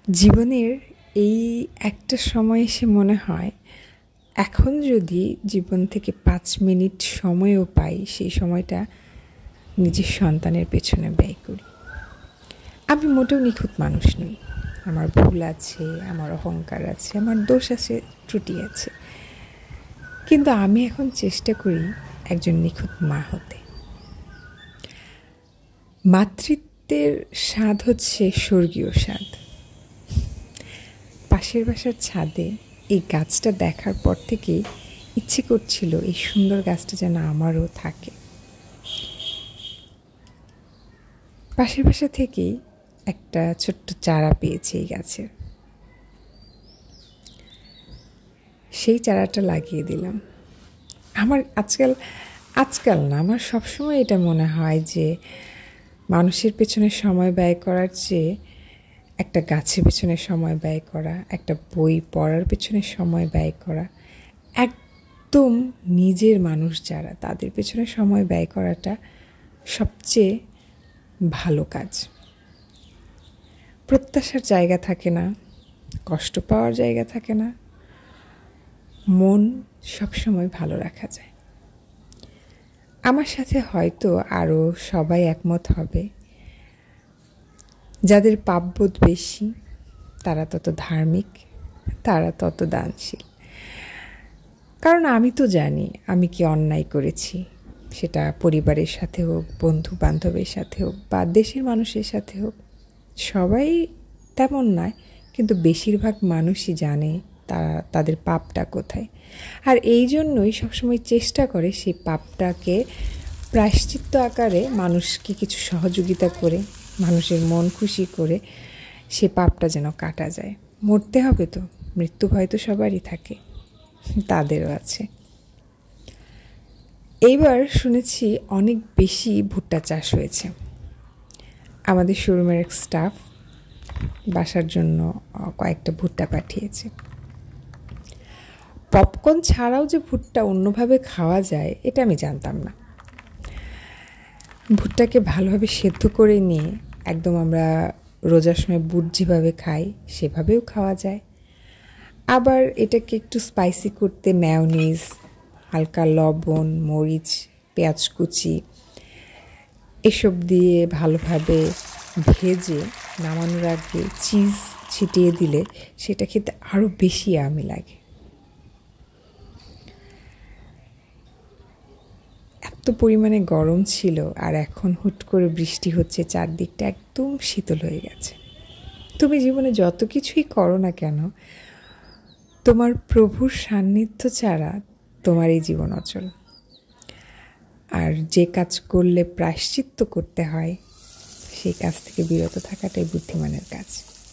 জীবনের এই একটা সময় এসে মনে হয় এখন যদি জীবন থেকে 5 মিনিট সময়ও পাই সেই সময়টা নিজের সন্তানের পেছনে ব্যয় করি। আমি মোটেও নিখুঁত মানুষ নই, আমার ভুল আছে, আমার অহংকার আছে, আমার দোষ আছে, ত্রুটি আছে, কিন্তু আমি এখন চেষ্টা করি একজন নিখুঁত মা হতে। মাতৃত্বের স্বাদ হচ্ছে স্বর্গীয় স্বাদ। পাশের বাসার ছাদে এই গাছটা দেখার পর থেকেই ইচ্ছে করছিল এই সুন্দর গাছটা যেন আমারও থাকে। পাশের বাসা থেকেই একটা ছোট্ট চারা পেয়েছি এই গাছের, সেই চারাটা লাগিয়ে দিলাম। আমার আজকাল না, আমার সবসময় এটা মনে হয় যে মানুষের পেছনে সময় ব্যয় করার চেয়ে একটা গাছের পেছনে সময় ব্যয় করা, একটা বই পড়ার পেছনে সময় ব্যয় করা, একদম নিজের মানুষ যারা তাদের পেছনে সময় ব্যয় করাটা সবচেয়ে ভালো কাজ। প্রত্যাশার জায়গা থাকে না, কষ্ট পাওয়ার জায়গা থাকে না, মন সবসময় ভালো রাখা যায়। আমার সাথে হয়তো আরও সবাই একমত হবে, যাদের পাপবোধ বেশি তারা তত ধার্মিক, তারা তত দানশীল। কারণ আমি তো জানি আমি কি অন্যায় করেছি, সেটা পরিবারের সাথে হোক, বন্ধু বান্ধবের সাথে হোক, বা দেশের মানুষের সাথে হোক। সবাই তেমন নয়, কিন্তু বেশিরভাগ মানুষই জানে তাদের পাপটা কোথায়। আর এই জন্যই সবসময় চেষ্টা করে সেই পাপটাকে প্রায়শ্চিত্ত আকারে মানুষকে কিছু সহযোগিতা করে, মানুষের মন খুশি করে সে পাপটা যেন কাটা যায়। মরতে হবে তো, মৃত্যু ভয় তো সবারই থাকে, তাদেরও আছে। এইবার শুনেছি অনেক বেশি ভুট্টা চাষ হয়েছে। আমাদের শোরুমের এক স্টাফ বাসার জন্য কয়েকটা ভুট্টা পাঠিয়েছে। পপকর্ন ছাড়াও যে ভুট্টা অন্যভাবে খাওয়া যায় এটা আমি জানতাম না। ভুট্টাকে ভালোভাবে সেদ্ধ করে নিয়ে একদম আমরা রোজার সময় বুট যেভাবে খাই সেভাবেও খাওয়া যায়। আবার এটাকে একটু স্পাইসি করতে মেয়োনিজ, হালকা লবণ, মরিচ, পেঁয়াজ কুচি এসব দিয়ে ভালোভাবে ভেজে নামানোর আগে চিজ ছিটিয়ে দিলে সেটা খেতে আরও বেশি ইয়ামি লাগে। এত পরিমাণে গরম ছিল, আর এখন হুট করে বৃষ্টি হচ্ছে, চারদিকটা একদম শীতল হয়ে গেছে। তুমি জীবনে যত কিছুই করো না কেন, তোমার প্রভুর সান্নিধ্য ছাড়া তোমার এই জীবন অচল। আর যে কাজ করলে প্রায়শ্চিত্ত করতে হয় সেই কাজ থেকে বিরত থাকাটাই বুদ্ধিমানের কাজ।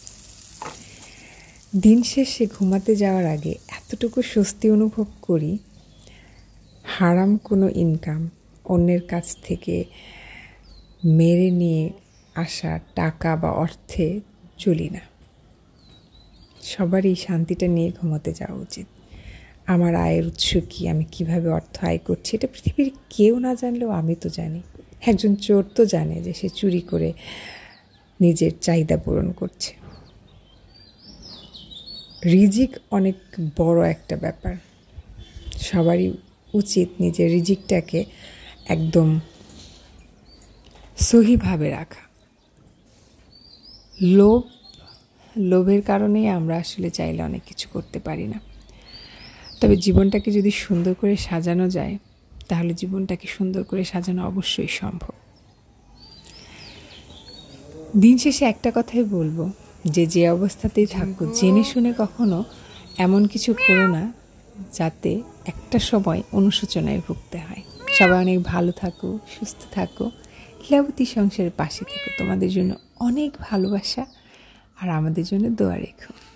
দিন শেষে ঘুমাতে যাওয়ার আগে এতটুকু স্বস্তি অনুভব করি, হারাম কোনো ইনকাম, অন্যের কাছ থেকে মেরে নিয়ে আসা টাকা বা অর্থে চলি না। সবারই শান্তিটা নিয়ে ঘুমাতে যাওয়া উচিত। আমার আয়ের উৎস কী, আমি কিভাবে অর্থ আয় করছি, এটা পৃথিবীর কেউ না জানলেও আমি তো জানি। একজন চোর তো জানে যে সে চুরি করে নিজের চাহিদা পূরণ করছে। রিজিক অনেক বড় একটা ব্যাপার, সবারই উচিত নিজের রিজিকটাকে একদম সহিভাবে রাখা। লোভের কারণেই আমরা আসলে চাইলে অনেক কিছু করতে পারি না। তবে জীবনটাকে যদি সুন্দর করে সাজানো যায় তাহলে জীবনটাকে সুন্দর করে সাজানো অবশ্যই সম্ভব। দিন শেষে একটা কথাই বলবো, যে অবস্থাতেই থাকো জেনে শুনে কখনো এমন কিছু করো না যাতে একটা সময় অনুশোচনায় ভুগতে হয়। সবাই অনেক ভালো থাকো, সুস্থ থাকো, লীলাবতী সংসারের পাশে থেকো। তোমাদের জন্য অনেক ভালোবাসা, আর আমাদের জন্য দোয়া রেখো।